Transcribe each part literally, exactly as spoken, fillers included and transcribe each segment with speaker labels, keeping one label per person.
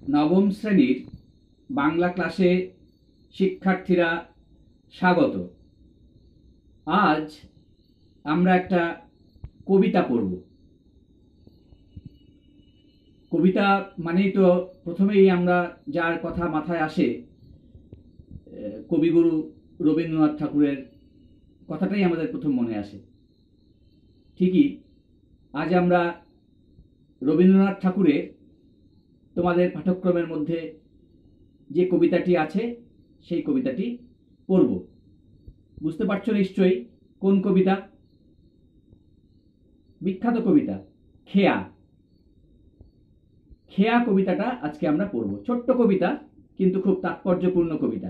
Speaker 1: নবম শ্রেণীর বাংলা ক্লাসে শিক্ষার্থীরা স্বাগত। আজ আমরা একটা কবিতা পড়ব। কবিতা মানেই তো প্রথমেই আমরা যার কথা মাথায় আসে কবিগুরু রবীন্দ্রনাথ ঠাকুরের কথাটাই আমাদের প্রথম মনে আসে। ঠিকই, আজ আমরা রবীন্দ্রনাথ ঠাকুরের তোমাদের পাঠ্যক্রমের মধ্যে যে কবিতাটি আছে সেই কবিতাটি পড়ব। বুঝতে পারছো নিশ্চয়ই কোন কবিতা? বিখ্যাত কবিতা খেয়া। খেয়া কবিতাটা আজকে আমরা পড়ব। ছোট্ট কবিতা, কিন্তু খুব তাৎপর্যপূর্ণ কবিতা।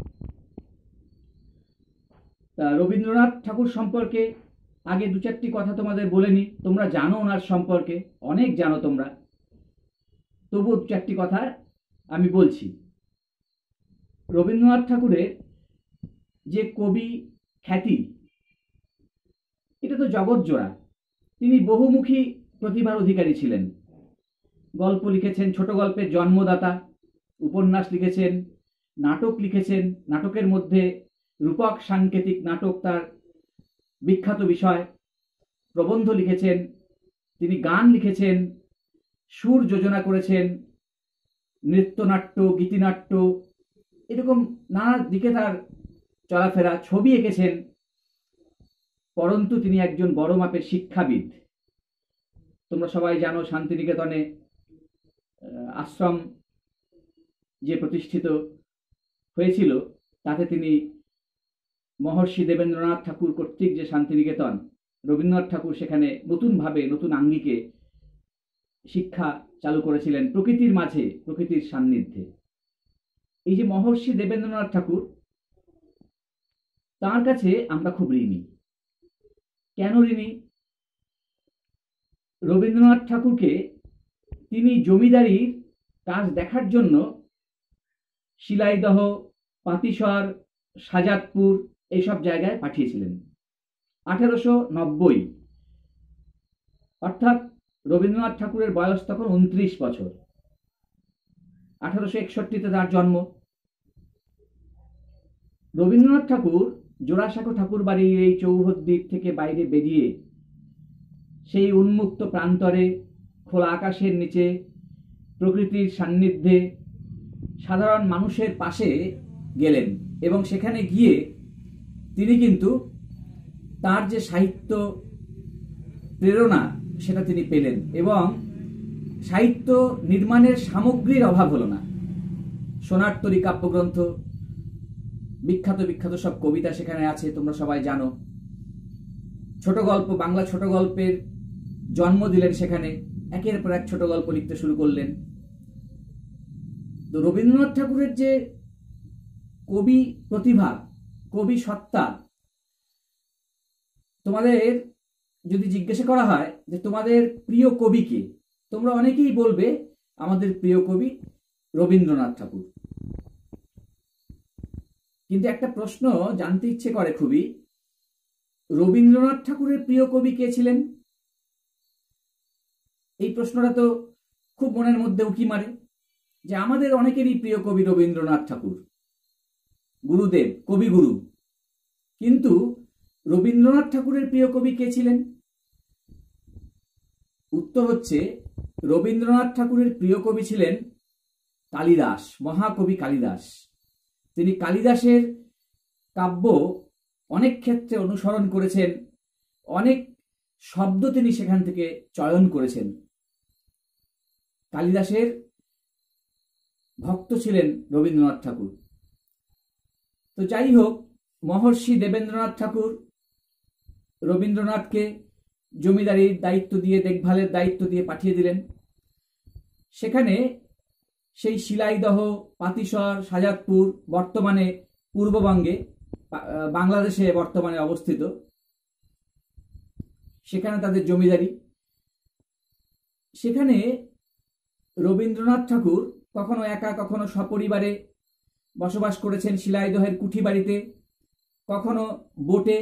Speaker 1: তা রবীন্দ্রনাথ ঠাকুর সম্পর্কে আগে দু চারটি কথা তোমাদের বলে নি। তোমরা জানো ওনার সম্পর্কে, অনেক জানো তোমরা, তবু দু চারটি কথা আমি বলছি। রবীন্দ্রনাথ ঠাকুরের যে কবি খ্যাতি, এটা তো জগৎজোড়া। তিনি বহুমুখী প্রতিভার অধিকারী ছিলেন। গল্প লিখেছেন, ছোট গল্পের জন্মদাতা। উপন্যাস লিখেছেন, নাটক লিখেছেন। নাটকের মধ্যে রূপক সাংকেতিক নাটক তার বিখ্যাত বিষয়। প্রবন্ধ লিখেছেন, তিনি গান লিখেছেন, সুর যোজনা করেছেন, নৃত্যনাট্য, গীতিনাট্য, এরকম নানা দিকে তার চলাফেরা। ছবি এঁকেছেন। পরন্তু তিনি একজন বড় মাপের শিক্ষাবিদ। তোমরা সবাই জানো শান্তিনিকেতনে আশ্রম যে প্রতিষ্ঠিত হয়েছিল, তাতে তিনি মহর্ষি দেবেন্দ্রনাথ ঠাকুর কর্তৃক যে শান্তিনিকেতন, রবীন্দ্রনাথ ঠাকুর সেখানে নতুনভাবে, নতুন আঙ্গিকে শিক্ষা চালু করেছিলেন প্রকৃতির মাঝে, প্রকৃতির সান্নিধ্যে। এই যে মহর্ষি দেবেন্দ্রনাথ ঠাকুর, তার কাছে আমরা খুব ঋণী। কেন ঋণী? রবীন্দ্রনাথ ঠাকুরকে তিনি জমিদারির কাজ দেখার জন্য শিলাইদহ, পাতিসর, সাজাদপুর এইসব জায়গায় পাঠিয়েছিলেন আঠেরোশো নব্বই। অর্থাৎ রবীন্দ্রনাথ ঠাকুরের বয়স তখন উনত্রিশ বছর। আঠারোশো একষট্টিতে তার জন্ম। রবীন্দ্রনাথ ঠাকুর জোড়াসাঁকো ঠাকুর বাড়ির এই চৌহদ্দির থেকে বাইরে বেরিয়ে সেই উন্মুক্ত প্রান্তরে, খোলা আকাশের নিচে, প্রকৃতির সান্নিধ্যে, সাধারণ মানুষের পাশে গেলেন। এবং সেখানে গিয়ে তিনি কিন্তু তার যে সাহিত্য প্রেরণা, সেটা তিনি পেলেন। এবং সাহিত্য নির্মাণের সামগ্রীর অভাব হলো না। সোনার তরী কাব্যগ্রন্থ, বিখ্যাত বিখ্যাত সব কবিতা সেখানে আছে, তোমরা সবাই জানো। ছোট গল্প, বাংলা ছোট গল্পের জন্ম দিলেন সেখানে। একের পর এক ছোট গল্প লিখতে শুরু করলেন। তো রবীন্দ্রনাথ ঠাকুরের যে কবি প্রতিভা, কবি সত্তা, তোমাদের যদি জিজ্ঞাসা করা হয় যে তোমাদের প্রিয় কবি কে, তোমরা অনেকেই বলবে আমাদের প্রিয় কবি রবীন্দ্রনাথ ঠাকুর। কিন্তু একটা প্রশ্ন জানতে ইচ্ছে করে খুবই, রবীন্দ্রনাথ ঠাকুরের প্রিয় কবি কে ছিলেন? এই প্রশ্নটা তো খুব মনের মধ্যে উকি মারে যে আমাদের অনেকেরই প্রিয় কবি রবীন্দ্রনাথ ঠাকুর, গুরুদেব, কবিগুরু। কিন্তু রবীন্দ্রনাথ ঠাকুরের প্রিয় কবি কে ছিলেন? উত্তর হচ্ছে, রবীন্দ্রনাথ ঠাকুরের প্রিয় কবি ছিলেন কালিদাস, মহাকবি কালিদাস। তিনি কালিদাসের কাব্য অনেক ক্ষেত্রে অনুসরণ করেছেন, অনেক শব্দ তিনি সেখান থেকে চয়ন করেছেন। কালিদাসের ভক্ত ছিলেন রবীন্দ্রনাথ ঠাকুর। তো যাই হোক, মহর্ষি দেবেন্দ্রনাথ ঠাকুর রবীন্দ্রনাথকে জমিদারির দায়িত্ব দিয়ে, দেখভালের দায়িত্ব দিয়ে পাঠিয়ে দিলেন। সেখানে সেই শিলাইদহ, পাতিসর, সাজাদপুর, বর্তমানে পূর্ববঙ্গে, বাংলাদেশে বর্তমানে অবস্থিত, সেখানে তাদের জমিদারি। সেখানে রবীন্দ্রনাথ ঠাকুর কখনো একা, কখনো সপরিবারে বসবাস করেছেন শিলাইদহের কুঠি বাড়িতে, কখনো বোটে।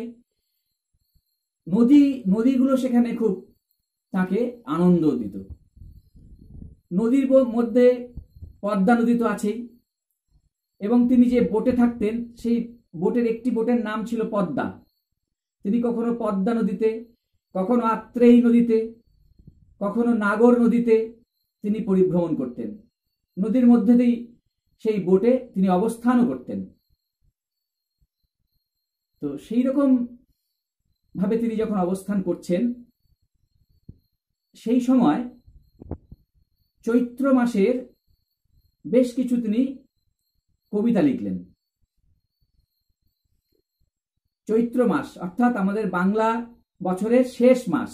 Speaker 1: নদী নদীগুলো সেখানে খুব তাকে আনন্দ দিত। নদীর মধ্যে পদ্মা নদী তো আছেই, এবং তিনি যে বোটে থাকতেন সেই বোটের একটি বোটের নাম ছিল পদ্মা। তিনি কখনো পদ্মা নদীতে, কখনো আত্রেয়ী নদীতে, কখনো নাগর নদীতে তিনি পরিভ্রমণ করতেন। নদীর মধ্যে দিয়ে সেই বোটে তিনি অবস্থানও করতেন। তো সেই রকম ভাবে তিনি যখন অবস্থান করছেন, সেই সময় চৈত্র মাসের বেশ কিছু তিনি কবিতা লিখলেন। চৈত্র মাস অর্থাৎ আমাদের বাংলা বছরের শেষ মাস,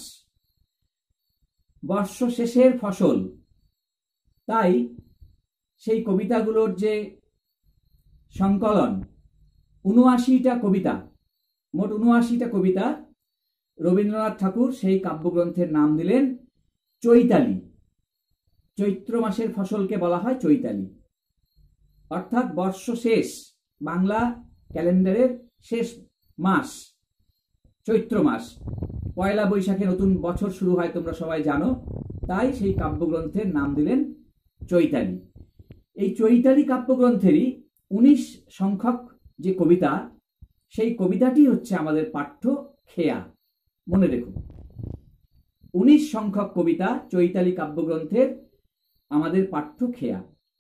Speaker 1: বর্ষ শেষের ফসল, তাই সেই কবিতাগুলোর যে সংকলন, উনআশিটা কবিতা, মোট উনআশিটা কবিতা রবীন্দ্রনাথ ঠাকুর সেই কাব্যগ্রন্থের নাম দিলেন চৈতালি। চৈত্র মাসের ফসলকে বলা হয় চৈতালি, অর্থাৎ বর্ষ শেষ, বাংলা ক্যালেন্ডারের শেষ মাস চৈত্র মাস। পয়লা বৈশাখে নতুন বছর শুরু হয়, তোমরা সবাই জানো, তাই সেই কাব্যগ্রন্থের নাম দিলেন চৈতালি। এই চৈতালি কাব্যগ্রন্থেরই উনিশ সংখ্যক যে কবিতা, সেই কবিতাটি হচ্ছে আমাদের পাঠ্য খেয়া। মনে রেখো, উনিশ সংখ্যক কবিতা চৈতালি কাব্যগ্রন্থের আমাদের পাঠ্য খেয়া।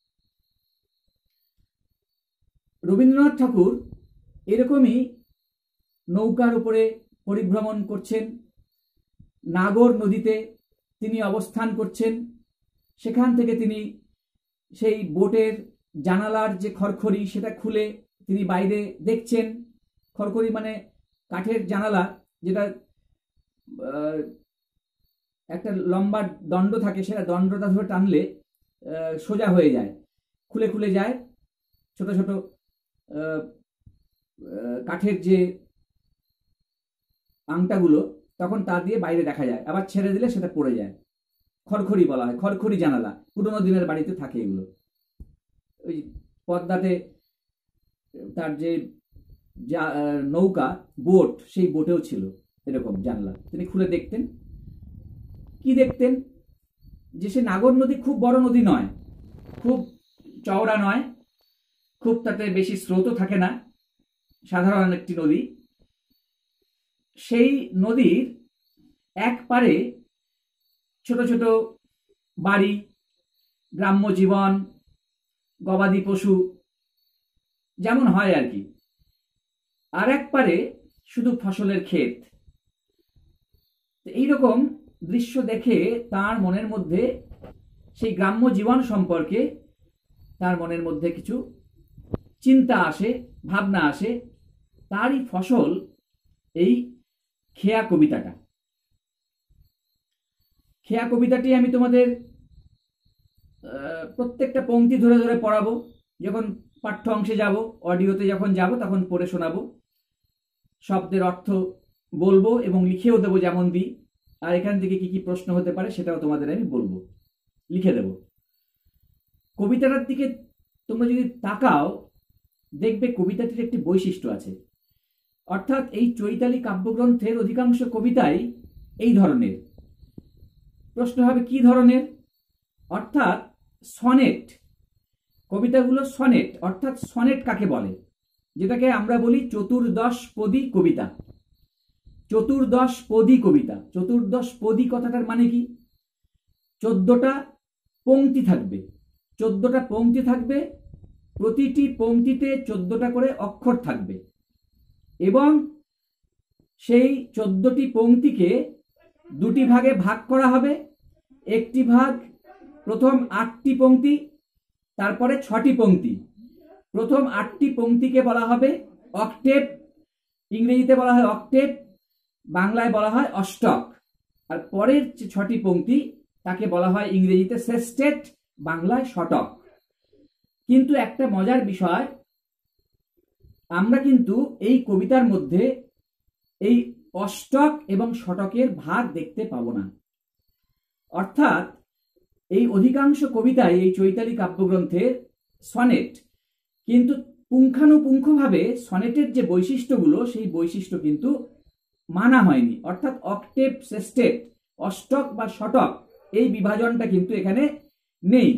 Speaker 1: রবীন্দ্রনাথ ঠাকুর এরকমই নৌকার উপরে পরিভ্রমণ করছেন, নাগর নদীতে তিনি অবস্থান করছেন। সেখান থেকে তিনি সেই বোটের জানালার যে খড়খড়ি সেটা খুলে তিনি বাইরে দেখছেন। খড়খড়ি মানে কাঠের জানালা, যেটা একটা লম্বা দণ্ড থাকে, সেটা দণ্ডটা ধরে টানলে সোজা হয়ে যায়, খুলে খুলে যায়। ছোট ছোট কাঠের যে আংটাগুলো, তখন তা দিয়ে বাইরে দেখা যায়, আবার ছেড়ে দিলে সেটা পড়ে যায়। খড়খড়ি বলা হয়, খড়খড়ি জানালা, পুরোনো দিনের বাড়িতে থাকে এগুলো। ওই পদ্মাতে তার যে নৌকা, বোট, সেই বোটেও ছিল এরকম জানলা। তিনি খুলে দেখতেন। কি দেখতেন? যে সে নাগর নদী খুব বড় নদী নয়, খুব চওড়া নয়, খুব তাতে বেশি স্রোতও থাকে না, সাধারণ একটি নদী। সেই নদীর এক পারে ছোট ছোট বাড়ি, গ্রাম্য জীবন, গবাদি পশু যেমন হয় আর কি, আর এক পারে শুধু ফসলের ক্ষেত। এইরকম দৃশ্য দেখে তার মনের মধ্যে, সেই গ্রাম্য জীবন সম্পর্কে তার মনের মধ্যে কিছু চিন্তা আসে, ভাবনা আসে। তারই ফসল এই খেয়া কবিতাটা। খেয়া কবিতাটি আমি তোমাদের প্রত্যেকটা পংক্তি ধরে ধরে পড়াবো। যখন পাঠ্য অংশে যাব, অডিওতে যখন যাব, তখন পড়ে শোনাবো। শব্দের অর্থ বলবো এবং লিখেও দেবো যেমন দিই। আর এখান থেকে কি কি প্রশ্ন হতে পারে সেটাও তোমাদের আমি বলবো, লিখে দেব। কবিতাটার দিকে তোমরা যদি তাকাও, দেখবে কবিতাটির একটি বৈশিষ্ট্য আছে। অর্থাৎ এই চৈতালি কাব্যগ্রন্থের অধিকাংশ কবিতাই এই ধরনের। প্রশ্ন হবে কি ধরনের? অর্থাৎ সনেট। কবিতাগুলো সনেট। অর্থাৎ সনেট কাকে বলে? যেটাকে আমরা বলি চতুর্দশ পদী কবিতা। চতুর্দশ পদী কবিতা। চতুর্দশ পদী কথাটার মানে কি? চোদ্দটা পংক্তি থাকবে। চোদ্দটা পংক্তি থাকবে, প্রতিটি পংক্তিতে চোদ্দটা করে অক্ষর থাকবে, এবং সেই চোদ্দটি পংক্তিকে দুটি ভাগে ভাগ করা হবে। একটি ভাগ প্রথম আটটি পংক্তি, তারপরে ছটি পংক্তি। প্রথম আটটি পংক্তিকে বলা হবে অক্টেভ, ইংরেজিতে বলা হয় অক্টেভ, বাংলায় বলা হয় অষ্টক। আর পরের যে ছটি পংক্তি তাকে বলা হয় ইংরেজিতে সেস্টেট, বাংলায় শতক। কিন্তু একটা মজার বিষয়, আমরা কিন্তু এই কবিতার মধ্যে এই অষ্টক এবং শতকের ভাগ দেখতে পাবো না। অর্থাৎ এই অধিকাংশ কবিতায়, এই চৈতালি কাব্যগ্রন্থের সনেট, কিন্তু পুঙ্খানুপুঙ্খভাবে সনেটের যে বৈশিষ্ট্যগুলো, সেই বৈশিষ্ট্য কিন্তু মানা হয়নি। অর্থাৎ অক্টেভ, সেস্টেট, অষ্টক বা শতক, এই বিভাজনটা কিন্তু এখানে নেই।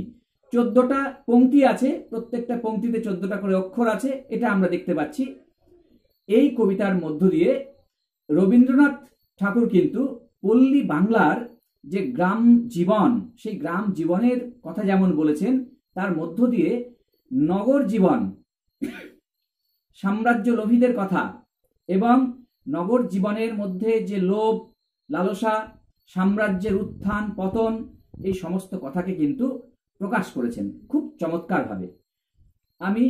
Speaker 1: চোদ্দটা পংক্তি আছে, প্রত্যেকটা পংক্তিতে চোদ্দটা করে অক্ষর আছে, এটা আমরা দেখতে পাচ্ছি। এই কবিতার মধ্য দিয়ে রবীন্দ্রনাথ ঠাকুর কিন্তু পল্লী বাংলার যে গ্রাম জীবন, সেই গ্রাম জীবনের কথা যেমন বলেছেন, তার মধ্য দিয়ে নগর জীবন, সাম্রাজ্য লোভীদের কথা এবং নগর জীবনের মধ্যে যে লোভ, লালসা, সাম্রাজ্যের উত্থান পতন, এই সমস্ত কথাকে কিন্তু প্রকাশ করেছেন খুব চমৎকারভাবে। আমি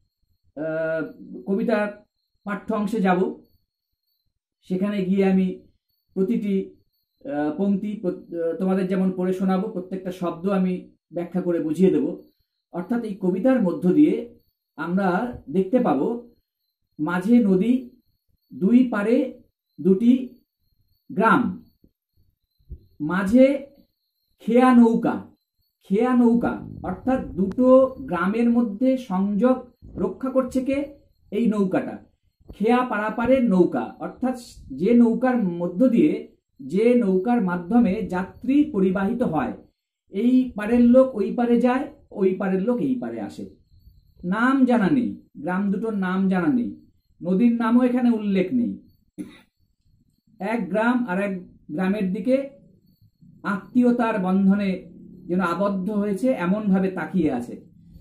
Speaker 1: কবিতার পাঠ্য অংশে যাব, সেখানে গিয়ে আমি প্রতিটি পংক্তি তোমাদের যেমন পড়ে শোনাবো, প্রত্যেকটা শব্দ আমি ব্যাখ্যা করে বুঝিয়ে দেব। অর্থাৎ এই কবিতার মধ্য দিয়ে আমরা দেখতে পাবো মাঝে নদী, দুই পারে দুটি গ্রাম, মাঝে খেয়া নৌকা। খেয়া নৌকা অর্থাৎ দুটো গ্রামের মধ্যে সংযোগ রক্ষা করছে কে? এই নৌকাটা। খেয়া পারাপারের নৌকা অর্থাৎ যে নৌকার মধ্য দিয়ে, যে নৌকার মাধ্যমে যাত্রী পরিবাহিত হয়, এই পারের লোক ওই পারে যায়, ওই পারের লোক এই পারে আসে। নাম জানা নেই, গ্রাম দুটোর নাম জানা নেই, নদীর নামও এখানে উল্লেখ নেই। এক গ্রাম আর এক গ্রামের দিকে আত্মীয়তার বন্ধনে যেন আবদ্ধ হয়েছে, এমন ভাবে তাকিয়ে আছে।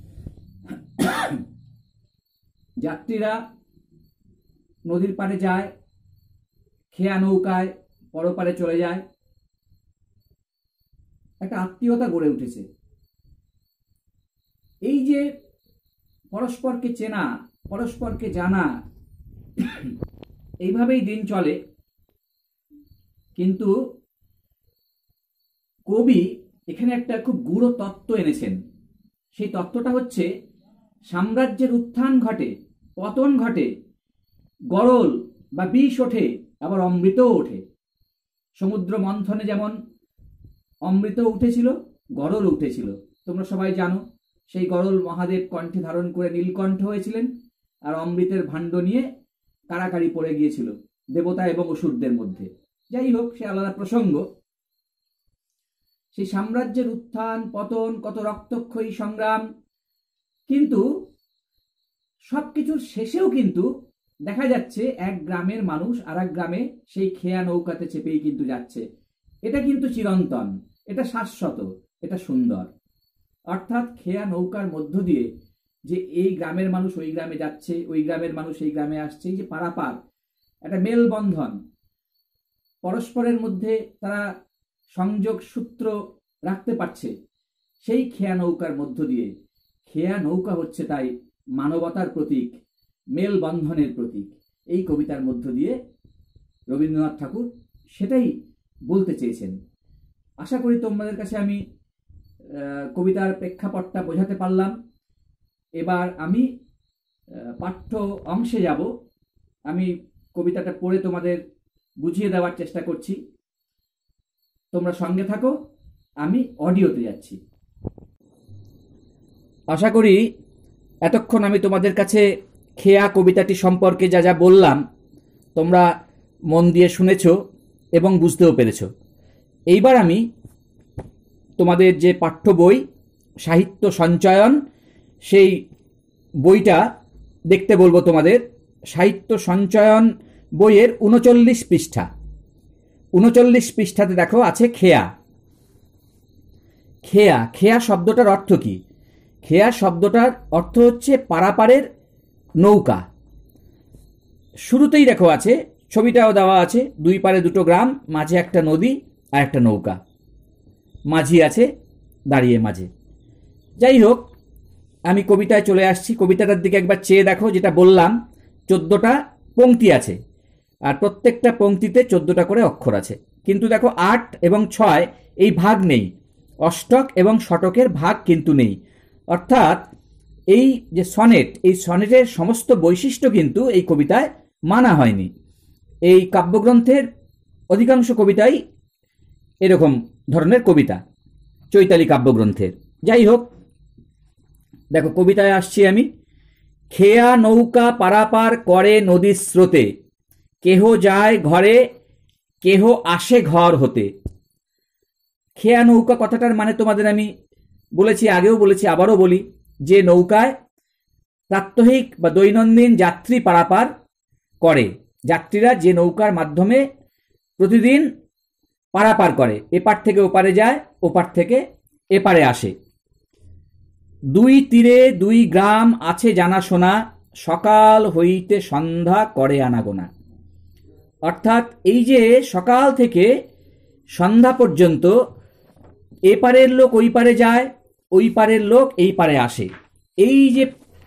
Speaker 1: যাত্রীরা নদীর পাড়ে যায়, খেয়া নৌকায় পরপারে চলে যায়, একটা আত্মীয়তা গড়ে উঠেছে। এই যে পরস্পরকে চেনা, পরস্পরকে জানা, এইভাবেই দিন চলে। কিন্তু কবি এখানে একটা খুব গূঢ় তত্ত্ব এনেছেন। সেই তত্ত্বটা হচ্ছে সাম্রাজ্যের উত্থান ঘটে, পতন ঘটে, গরল বা বিষ ওঠে, আবার অমৃতও ওঠে। সমুদ্র মন্থনে যেমন অমৃত উঠেছিল, গরল উঠেছিল, তোমরা সবাই জানো। সেই গরল মহাদেব কণ্ঠে ধারণ করে নীলকণ্ঠ হয়েছিলেন, আর অমৃতের ভাণ্ড নিয়ে কারাকারি পড়ে গিয়েছিল দেবতা এবং অসুরদের মধ্যে। যাই হোক, সে আলাদা প্রসঙ্গ। সেই সাম্রাজ্যের উত্থান পতন, কত রক্তক্ষয়ী সংগ্রাম, কিন্তু সবকিছুর শেষেও কিন্তু দেখা যাচ্ছে এক গ্রামের মানুষ আর এক গ্রামে সেই খেয়া নৌকাতে চেপেই কিন্তু যাচ্ছে। এটা কিন্তু চিরন্তন, এটা শাশ্বত, এটা সুন্দর। অর্থাৎ খেয়া নৌকার মধ্য দিয়ে যে এই গ্রামের মানুষ ওই গ্রামে যাচ্ছে, ওই গ্রামের মানুষ এই গ্রামে আসছে, এই যে পারাপার, একটা মেলবন্ধন, পরস্পরের মধ্যে তারা সংযোগ সূত্র রাখতে পারছে সেই খেয়া নৌকার মধ্য দিয়ে। খেয়া নৌকা হচ্ছে তাই মানবতার প্রতীক, মেলবন্ধনের প্রতীক। এই কবিতার মধ্য দিয়ে রবীন্দ্রনাথ ঠাকুর সেটাই বলতে চেয়েছেন। আশা করি তোমাদের কাছে আমি কবিতার প্রেক্ষাপটটা বোঝাতে পারলাম। এবার আমি পাঠ্য অংশে যাব। আমি কবিতাটা পড়ে তোমাদের বুঝিয়ে দেওয়ার চেষ্টা করছি, তোমরা সঙ্গে থাকো। আমি অডিওতে যাচ্ছি। আশা করি এতক্ষণ আমি তোমাদের কাছে খেয়া কবিতাটি সম্পর্কে যা যা বললাম তোমরা মন দিয়ে শুনেছ এবং বুঝতেও পেরেছ। এইবার আমি তোমাদের যে পাঠ্য বই সাহিত্য সঞ্চয়ন, সেই বইটা দেখতে বলবো তোমাদের। সাহিত্য সঞ্চয়ন বইয়ের উনচল্লিশ পৃষ্ঠা, উনচল্লিশ পৃষ্ঠাতে দেখো আছে খেয়া। খেয়া খেয়া শব্দটার অর্থ কি? খেয়া শব্দটার অর্থ হচ্ছে পারাপারের নৌকা। শুরুতেই দেখো আছে, ছবিটাও দেওয়া আছে, দুই পারে দুটো গ্রাম, মাঝে একটা নদী আর একটা নৌকা, মাঝি আছে দাঁড়িয়ে মাঝে। যাই হোক, আমি কবিতায় চলে আসছি। কবিতাটার দিকে একবার চেয়ে দেখো। যেটা বললাম, চোদ্দটা পংক্তি আছে আর প্রত্যেকটা পংক্তিতে চোদ্দটা করে অক্ষর আছে, কিন্তু দেখো আট এবং ছয় এই ভাগ নেই, অষ্টক এবং শতকের ভাগ কিন্তু নেই। অর্থাৎ এই যে সনেট, এই সনেটের সমস্ত বৈশিষ্ট্য কিন্তু এই কবিতায় মানা হয়নি। এই কাব্যগ্রন্থের অধিকাংশ কবিতাই এরকম ধরনের কবিতা, চৈতালি কাব্যগ্রন্থের। যাই হোক, দেখো কবিতায় আসছি আমি। খেয়া নৌকা পারাপার করে নদীর স্রোতে, কেহ যায় ঘরে কেহ আসে ঘর হতে। খেয়া নৌকা কথাটার মানে তোমাদের আমি বলেছি, আগেও বলেছি, আবারও বলি, যে নৌকায় প্রাত্যহিক বা দৈনন্দিন যাত্রী পারাপার করে, যাত্রীরা যে নৌকার মাধ্যমে প্রতিদিন পারাপার করে, এপার থেকে ওপারে যায়, ওপার থেকে এপারে আসে। দুই তীরে দুই গ্রাম আছে জানাশোনা, সকাল হইতে সন্ধ্যা করে আনাগোনা। অর্থাৎ এই যে সকাল থেকে সন্ধ্যা পর্যন্ত এপারের লোক ওই পারে যায়, ওই পারের লোক এই পারে আসে, এই যে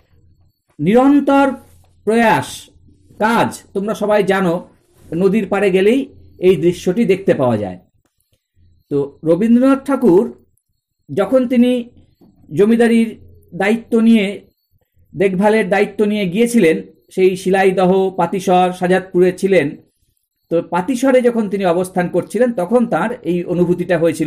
Speaker 1: নিরন্তর প্রয়াস কাজ, তোমরা সবাই জানো, নদীর পাড়ে গেলেই এই দৃশ্যটি দেখতে পাওয়া যায়। তো রবীন্দ্রনাথ ঠাকুর যখন তিনি জমিদারির দায়িত্ব নিয়ে, দেখভালের দায়িত্ব নিয়ে গিয়েছিলেন, সেই শিলাইদহ পাতিসর সাজাদপুরে ছিলেন, তো পাতিসরে যখন তিনি অবস্থান করছিলেন তখন তার এই অনুভূতিটা হয়েছিল।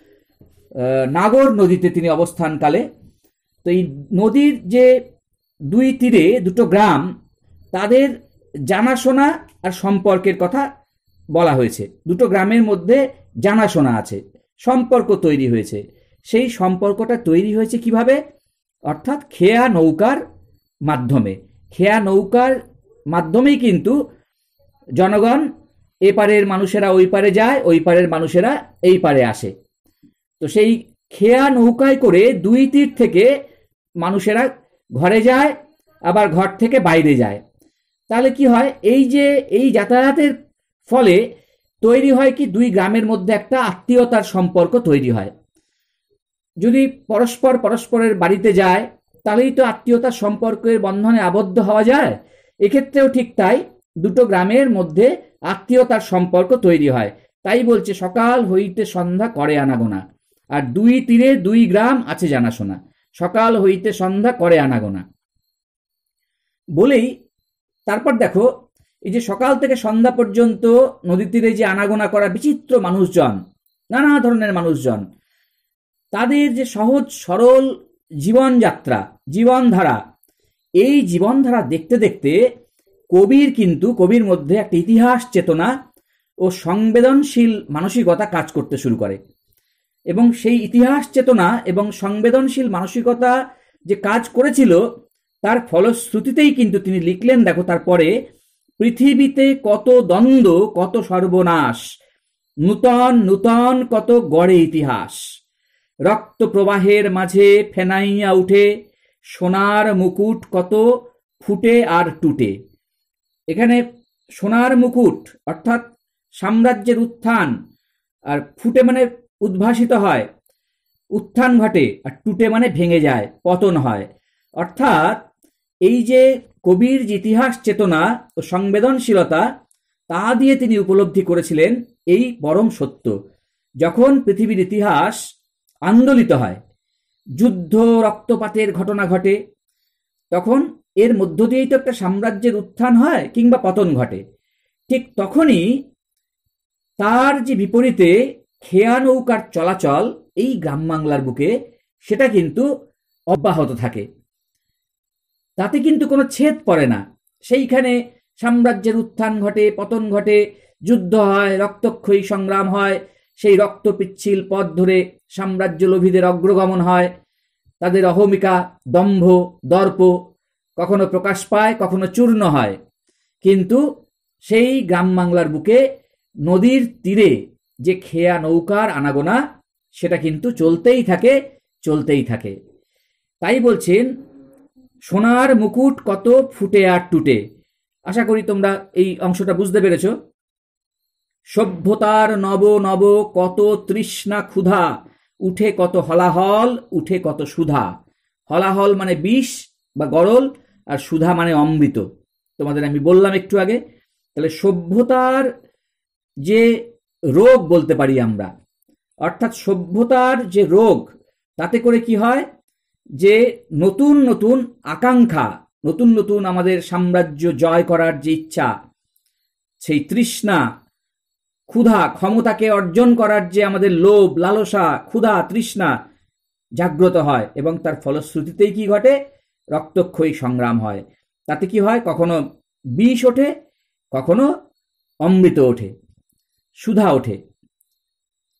Speaker 1: নাগর নদীতে তিনি অবস্থানকালে, তো এই নদীর যে দুই তীরে দুটো গ্রাম, তাদের জানাশোনা আর সম্পর্কের কথা বলা হয়েছে। দুটো গ্রামের মধ্যে জানাশোনা আছে, সম্পর্ক তৈরি হয়েছে। সেই সম্পর্কটা তৈরি হয়েছে কিভাবে? অর্থাৎ খেয়া নৌকার মাধ্যমে। খেয়া নৌকার মাধ্যমেই কিন্তু জনগণ এপারের মানুষেরা ওই পারে যায়, ওই পারের মানুষেরা এই পারে আসে। তো সেই খেয়া নৌকায় করে দুই তীর থেকে মানুষেরা ঘরে যায়, আবার ঘর থেকে বাইরে যায়। তাহলে কি হয়? এই যে এই যাতায়াতের ফলে তৈরি হয় কি, দুই গ্রামের মধ্যে একটা আত্মীয়তার সম্পর্ক তৈরি হয়। যদি পরস্পর পরস্পরের বাড়িতে যায় তাহলেই তো আত্মীয়তার সম্পর্কের বন্ধনে আবদ্ধ হওয়া যায়। এক্ষেত্রেও ঠিক তাই, দুটো গ্রামের মধ্যে আত্মীয়তার সম্পর্ক তৈরি হয়। তাই বলছে সকাল হইতে সন্ধ্যা করে আনাগোনা, আর দুই তীরে দুই গ্রাম আছে জানাশোনা, সকাল হইতে সন্ধ্যা করে আনাগোনা বলেই তারপর দেখো, এই যে সকাল থেকে সন্ধ্যা পর্যন্ত নদী তীরে যে আনাগোনা করা বিচিত্র মানুষজন, নানা ধরনের মানুষজন, তাদের যে সহজ সরল জীবনযাত্রা, জীবনধারা, এই জীবনধারা দেখতে দেখতে কবির কিন্তু কবির মধ্যে একটা ইতিহাস চেতনা ও সংবেদনশীল মানসিকতা কাজ করতে শুরু করে। এবং সেই ইতিহাস চেতনা এবং সংবেদনশীল মানসিকতা যে কাজ করেছিল, তার ফলশ্রুতিতেই কিন্তু তিনি লিখলেন, দেখো তারপরে, পৃথিবীতে কত দ্বন্দ্ব, কত সর্বনাশ, নূতন নূতন কত গড়ে ইতিহাস, রক্ত প্রবাহের মাঝে ফেনাইয়া উঠে, সোনার মুকুট কত ফুটে আর টুটে। এখানে সোনার মুকুট অর্থাৎ সাম্রাজ্যের উত্থান, আর ফুটে মানে উদ্ভাসিত হয়, উত্থান ঘটে, আর টুটে মানে ভেঙে যায়, পতন হয়। অর্থাৎ এই যে কবির যে ইতিহাস চেতনা ও সংবেদনশীলতা, তা দিয়ে তিনি উপলব্ধি করেছিলেন এই পরম সত্য। যখন পৃথিবীর ইতিহাস আন্দোলিত হয়, যুদ্ধ রক্তপাতের ঘটনা ঘটে, তখন এর মধ্য দিয়েই তো একটা সাম্রাজ্যের উত্থান হয় কিংবা পতন ঘটে। ঠিক তখনই তার যে বিপরীতে খেয়া নৌকার চলাচল এই গ্রাম বাংলার বুকে, সেটা কিন্তু অব্যাহত থাকে, তাতে কিন্তু কোনো ছেদ পড়ে না। সেইখানে সাম্রাজ্যের উত্থান ঘটে, পতন ঘটে, যুদ্ধ হয়, রক্তক্ষয়ী সংগ্রাম হয়, সেই রক্ত পিচ্ছিল পথ ধরে সাম্রাজ্য লোভীদের অগ্রগমন হয়, তাদের অহমিকা, দম্ভ, দর্প কখনো প্রকাশ পায়, কখনো চূর্ণ হয়। কিন্তু সেই গ্রাম বাংলার বুকে নদীর তীরে যে খেয়া নৌকার আনাগোনা, সেটা কিন্তু চলতেই থাকে, চলতেই থাকে। তাই বলছেন সোনার মুকুট কত ফুটে আর টুটে। আশা করি তোমরা এই অংশটা বুঝতে পেরেছ। সভ্যতার নব নব কত তৃষ্ণা ক্ষুধা, উঠে কত হলাহল, উঠে কত সুধা। হলাহল মানে বিষ বা গরল, আর সুধা মানে অমৃত। তোমাদের আমি বললাম একটু আগে। তাহলে সভ্যতার যে রোগ বলতে পারি আমরা, অর্থাৎ সভ্যতার যে রোগ, তাতে করে কি হয়, যে নতুন নতুন আকাঙ্ক্ষা, নতুন নতুন আমাদের সাম্রাজ্য জয় করার যে ইচ্ছা, সেই তৃষ্ণা, ক্ষুধা, ক্ষমতাকে অর্জন করার যে আমাদের লোভ, লালসা, ক্ষুধা, তৃষ্ণা জাগ্রত হয়, এবং তার ফলশ্রুতিতেই কি ঘটে, রক্তক্ষয়ী সংগ্রাম হয়। তাতে কি হয়, কখনো বিষ ওঠে, কখনো অমৃত ওঠে, সুধা ওঠে।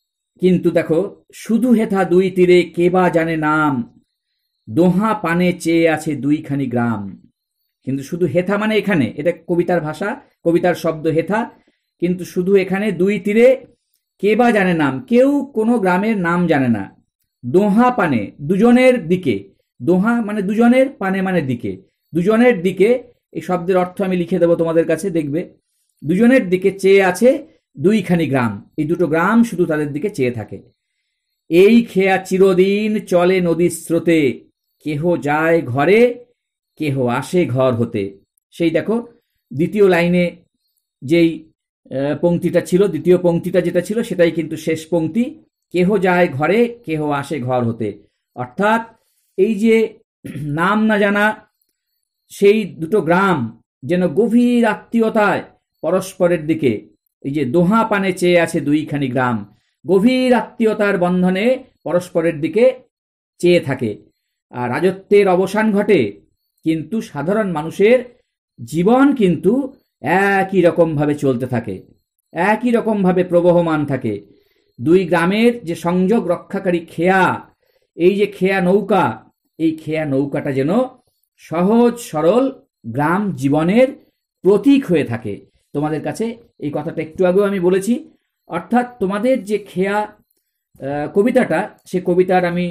Speaker 1: কিন্তু দেখো, শুধু হেথা দুই তীরে কেবা জানে নাম, দোহা পানে চেয়ে আছে দুইখানি গ্রাম। কিন্তু শুধু হেথা মানে এখানে, এটা কবিতার ভাষা, কবিতার শব্দ হেথা, কিন্তু শুধু এখানে দুই তীরে কেবা জানে নাম, কেউ কোনো গ্রামের নাম জানে না। দোহা পানে দুজনের দিকে, দোহা মানে দুজনের, পানে মানে দিকে, দুজনের দিকে, এই শব্দের অর্থ আমি লিখে দেবো তোমাদের কাছে, দেখবে। দুজনের দিকে চেয়ে আছে দুইখানি গ্রাম, এই দুটো গ্রাম শুধু তাদের দিকে চেয়ে থাকে। এই খেয়া চিরদিন চলে নদীর স্রোতে, কেহ যায় ঘরে কেহ আসে ঘর হতে। সেই দেখো দ্বিতীয় লাইনে যেই পংক্তিটা ছিল, দ্বিতীয় পংক্তিটা যেটা ছিল সেটাই কিন্তু শেষ পংক্তি, কেহ যায় ঘরে কেহ আসে ঘর হতে। অর্থাৎ এই যে নাম না জানা সেই দুটো গ্রাম যেন গভীর আত্মীয়তায় পরস্পরের দিকে, এই যে দোহা পানে চেয়ে আছে দুইখানি গ্রাম, গভীর আত্মীয়তার বন্ধনে পরস্পরের দিকে চেয়ে থাকে। আর রাজত্বের অবসান ঘটে, কিন্তু সাধারণ মানুষের জীবন কিন্তু একই রকমভাবে চলতে থাকে, একই রকমভাবে প্রবহমান থাকে। দুই গ্রামের যে সংযোগ রক্ষাকারী খেয়া, এই যে খেয়া নৌকা, এই খেয়া নৌকাটা যেন সহজ সরল গ্রাম জীবনের প্রতীক হয়ে থাকে। তোমাদের কাছে এই কথাটা একটু আগেও আমি বলেছি। অর্থাৎ তোমাদের যে খেয়া কবিতাটা, সে কবিতার আমি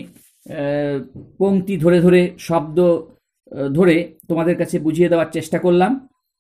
Speaker 1: পংক্তি ধরে ধরে শব্দ ধরে তোমাদের কাছে বুঝিয়ে দেওয়ার চেষ্টা করলাম।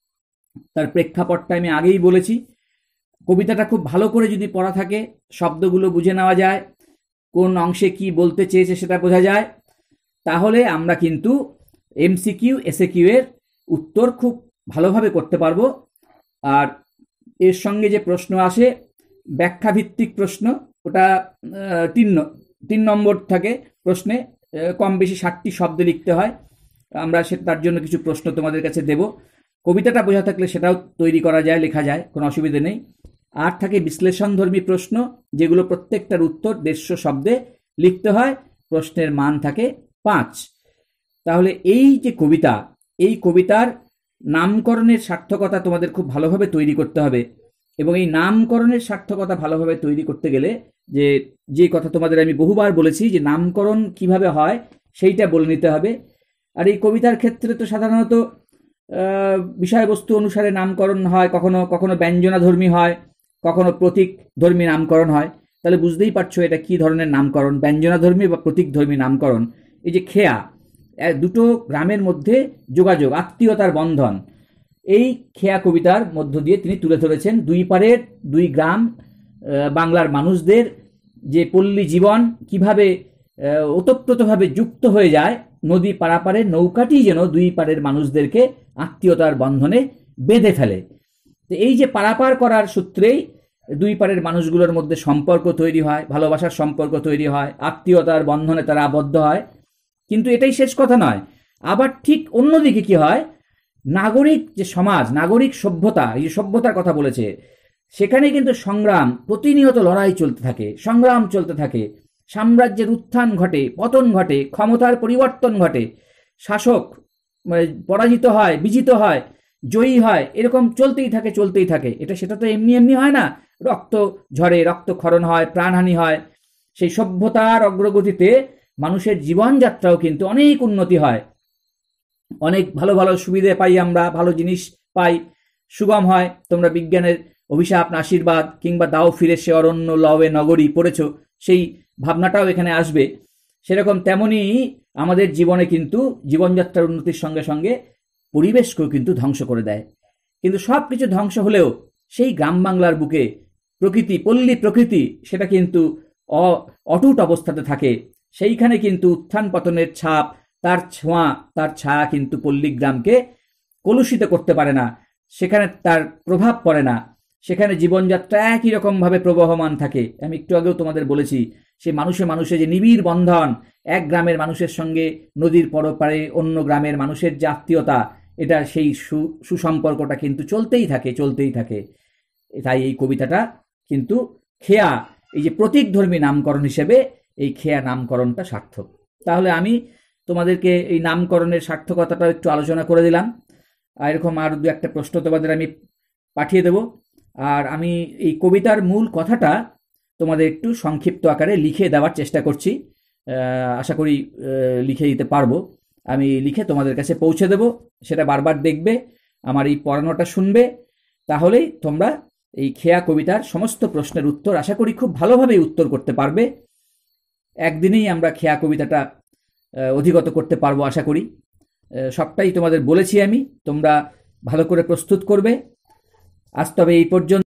Speaker 1: তার প্রেক্ষাপটটা আমি আগেই বলেছি। কবিতাটা খুব ভালো করে যদি পড়া থাকে, শব্দগুলো বুঝে নেওয়া যায়, কোন অংশে কি বলতে চেয়েছে সেটা বোঝা যায়, তাহলে আমরা কিন্তু এমসিকিউ এসএকিউ এর উত্তর খুব ভালোভাবে করতে পারবো। আর এর সঙ্গে যে প্রশ্ন আসে ব্যাখ্যা ভিত্তিক প্রশ্ন, ওটা তিন তিন নম্বর থাকে প্রশ্নে, কম বেশি ষাটটি শব্দ লিখতে হয়। আমরা সে তার জন্য কিছু প্রশ্ন তোমাদের কাছে দেব। কবিতাটা বোঝা থাকলে সেটাও তৈরি করা যায়, লেখা যায়, কোনো অসুবিধে নেই। আর থাকে বিশ্লেষণধর্মী প্রশ্ন, যেগুলো প্রত্যেকটার উত্তর দেড়শো শব্দে লিখতে হয়, প্রশ্নের মান থাকে পাঁচ। তাহলে এই যে কবিতা, এই কবিতার নামকরণের সার্থকতা তোমাদের খুব ভালোভাবে তৈরি করতে হবে। এবং এই নামকরণের সার্থকতা ভালোভাবে তৈরি করতে গেলে যে যে কথা তোমাদের আমি বহুবার বলেছি, যে নামকরণ কিভাবে হয় সেইটা বলে নিতে হবে। আর এই কবিতার ক্ষেত্রে তো সাধারণত বিষয়বস্তু অনুসারে নামকরণ হয়, কখনো কখনো ব্যঞ্জনাধর্মী হয়, কখনো প্রতীক ধর্মী নামকরণ হয়। তাহলে বুঝতেই পারছো এটা কি ধরনের নামকরণ, ব্যঞ্জনাধর্মী বা প্রতীক ধর্মী নামকরণ। এই যে খেয়া, দুটো গ্রামের মধ্যে যোগাযোগ, আত্মীয়তার বন্ধন, এই খেয়া কবিতার মধ্য দিয়ে তিনি তুলে ধরেছেন। দুই পারের দুই গ্রাম বাংলার মানুষদের যে পল্লী জীবন কিভাবে ওতপ্রোতভাবে যুক্ত হয়ে যায়, নদী পারাপারের নৌকাটি যেন দুই পারের মানুষদেরকে আত্মীয়তার বন্ধনে বেঁধে ফেলে। তো এই যে পারাপার করার সূত্রেই দুই পারের মানুষগুলোর মধ্যে সম্পর্ক তৈরি হয়, ভালোবাসার সম্পর্ক তৈরি হয়, আত্মীয়তার বন্ধনে তারা আবদ্ধ হয়। কিন্তু এটাই শেষ কথা নয়, আবার ঠিক অন্যদিকে কি হয়, নাগরিক যে সমাজ, নাগরিক সভ্যতা, এই যে সভ্যতার কথা বলেছে, সেখানে কিন্তু সংগ্রাম, প্রতিনিয়ত লড়াই চলতে থাকে, সংগ্রাম চলতে থাকে, সাম্রাজ্যের উত্থান ঘটে, পতন ঘটে, ক্ষমতার পরিবর্তন ঘটে, শাসক পরাজিত হয়, বিজিত হয়, জয়ী হয়, এরকম চলতেই থাকে চলতেই থাকে। এটা সেটা তো এমনি এমনি হয় না, রক্ত ঝরে, রক্তক্ষরণ হয়, প্রাণহানি হয়। সেই সভ্যতার অগ্রগতিতে মানুষের জীবনযাত্রাও কিন্তু অনেক উন্নতি হয়, অনেক ভালো ভালো সুবিধে পাই আমরা, ভালো জিনিস পাই, সুগম হয়। তোমরা বিজ্ঞানের অভিশাপ না আশীর্বাদ কিংবা দাও ফিরে সে অরণ্য লবে নগরী পড়েছো, সেই ভাবনাটাও এখানে আসবে। সেরকম তেমনি আমাদের জীবনে কিন্তু জীবনযাত্রার উন্নতির সঙ্গে সঙ্গে পরিবেশকেও কিন্তু ধ্বংস করে দেয়। কিন্তু সব কিছু ধ্বংস হলেও সেই গ্রাম বাংলার বুকে প্রকৃতি, পল্লী প্রকৃতি, সেটা কিন্তু অটুট অবস্থাতে থাকে। সেইখানে কিন্তু উত্থান পতনের ছাপ, তার ছোঁয়া, তার ছায়া কিন্তু পল্লীগ্রামকে কলুষিত করতে পারে না, সেখানে তার প্রভাব পড়ে না, সেখানে জীবনযাত্রা একই রকমভাবে প্রবহমান থাকে। আমি একটু আগেও তোমাদের বলেছি, সে মানুষে মানুষে যে নিবিড় বন্ধন, এক গ্রামের মানুষের সঙ্গে নদীর পরপারে অন্য গ্রামের মানুষের যে আত্মীয়তা, এটা সেই সুসম্পর্কটা কিন্তু চলতেই থাকে চলতেই থাকে তাই এই কবিতাটা কিন্তু খেয়া, এই যে প্রতীকধর্মী নামকরণ হিসেবে এই খেয়া নামকরণটা সার্থক। তাহলে আমি তোমাদেরকে এই নামকরণের সার্থকতাটাও একটু আলোচনা করে দিলাম। আর এরকম আর দু একটা প্রশ্ন তোমাদের আমি পাঠিয়ে দেব। আর আমি এই কবিতার মূল কথাটা তোমাদের একটু সংক্ষিপ্ত আকারে লিখে দেওয়ার চেষ্টা করছি। আশা করি লিখে দিতে পারবো। আমি লিখে তোমাদের কাছে পৌঁছে দেব, সেটা বারবার দেখবে, আমার এই পড়ানোটা শুনবে, তাহলেই তোমরা এই খেয়া কবিতার সমস্ত প্রশ্নের উত্তর আশা করি খুব ভালোভাবেই উত্তর করতে পারবে। একদিনেই আমরা খেয়া কবিতাটা অধিগত করতে পারবো আশা করি। সবটাই তোমাদের বলেছি আমি, তোমরা ভালো করে প্রস্তুত করবে। আজ তবে এই পর্যন্ত।